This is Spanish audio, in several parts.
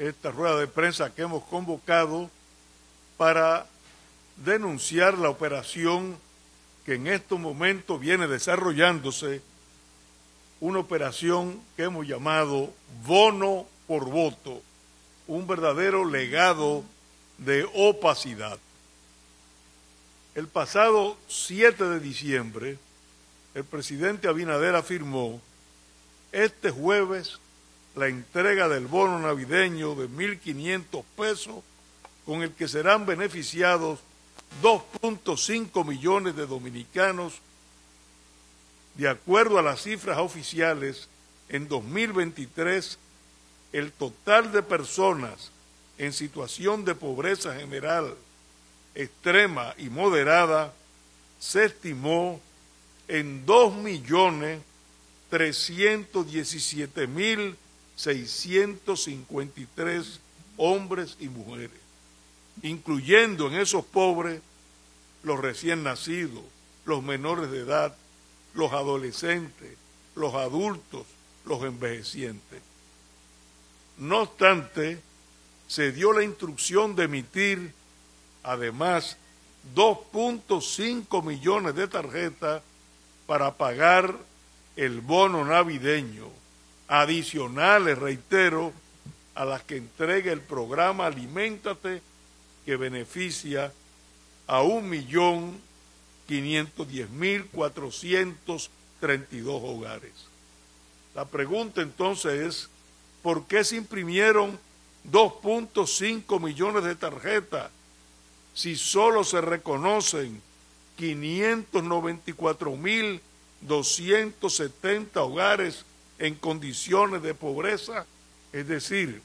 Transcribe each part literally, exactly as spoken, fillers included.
esta rueda de prensa que hemos convocado para denunciar la operación que en estos momentos viene desarrollándose, una operación que hemos llamado bono por voto, un verdadero legado de opacidad. El pasado siete de diciembre, el presidente Abinader afirmó este jueves la entrega del bono navideño de mil quinientos pesos, con el que serán beneficiados dos punto cinco millones de dominicanos. De acuerdo a las cifras oficiales, en dos mil veintitrés, el total de personas en situación de pobreza general, extrema y moderada se estimó en dos millones trescientos diecisiete mil seiscientos cincuenta y tres hombres y mujeres, incluyendo en esos pobres los recién nacidos, los menores de edad, los adolescentes, los adultos, los envejecientes. No obstante, se dio la instrucción de emitir, además, dos punto cinco millones de tarjetas para pagar el bono navideño, adicionales, reitero, a las que entrega el programa Aliméntate, que beneficia a un millón quinientos diez mil cuatrocientos treinta y dos hogares. La pregunta entonces es, ¿por qué se imprimieron dos punto cinco millones de tarjetas si solo se reconocen quinientos noventa y cuatro mil doscientos setenta hogares en condiciones de pobreza? Es decir,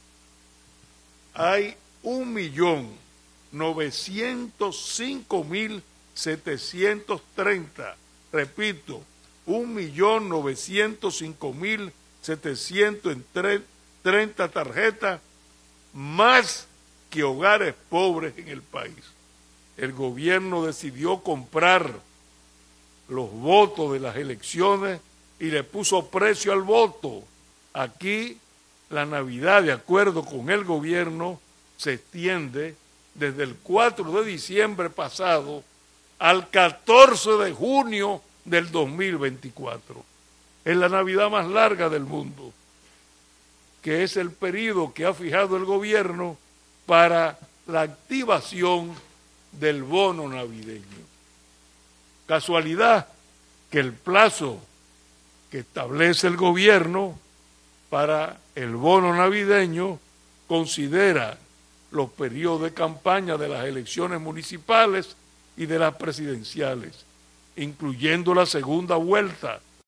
hay un millón novecientos cinco mil setecientos treinta, repito, un millón novecientos cinco mil setecientos treinta tarjetas más que hogares pobres en el país. El gobierno decidió comprar los votos de las elecciones y le puso precio al voto. Aquí la Navidad, de acuerdo con el gobierno, se extiende desde el cuatro de diciembre pasado al catorce de junio del dos mil veinticuatro. Es la Navidad más larga del mundo, que es el periodo que ha fijado el gobierno para la activación del bono navideño. Casualidad que el plazo que establece el gobierno para el bono navideño considera los periodos de campaña de las elecciones municipales y de las presidenciales, incluyendo la segunda vuelta